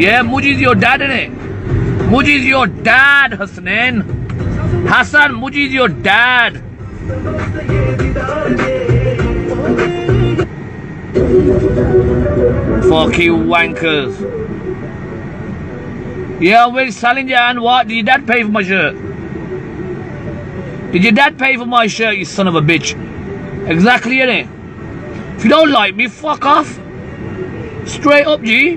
Yeah, Muji's your dad, innit? Muji's your dad, Hasnain. Hassan, Muji's your dad. Fucking wankers. Yeah, where's Salinger and what? Did your dad pay for my shirt? Did your dad pay for my shirt, you son of a bitch? Exactly, innit? If you don't like me, fuck off. Straight up, G.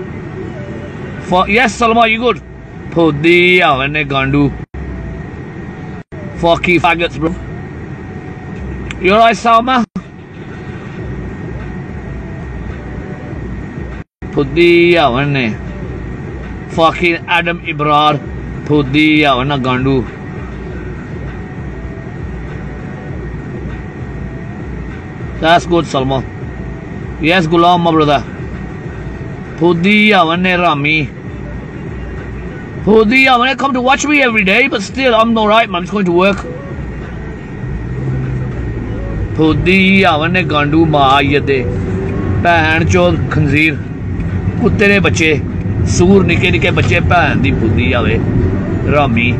Yes, Salma, you good? Puddi avane gandu. Fucky faggots, bro. You alright, Salma? Puddi avane. Fucking Adam Ibrar. Puddi avana gandu. That's good, Salma. Yes, Gulam, my brother. Puddi avane Rami. Puddi avane come to watch me every day, but still, I'm alright, man. I'm just going to work. Puddi avane gandu ma yade. Bhan chod khanzir. Kutte ne bache. Soor nikke nikke bache bhan di puddi ave. Rami.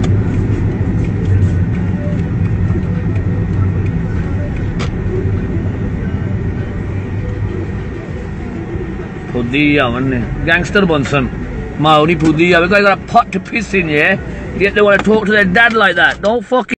Puddi avane. Gangster Bunsen. Maori Puddi ave. I got a pot to piss in, yeah? Yet they want to talk to their dad like that. Don't fucking